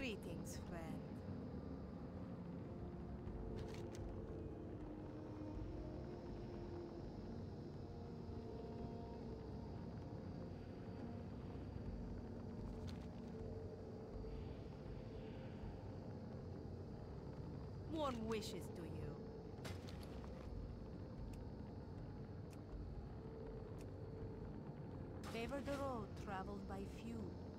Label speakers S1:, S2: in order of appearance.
S1: Greetings, friend. One wishes to you. Favor the road traveled by few.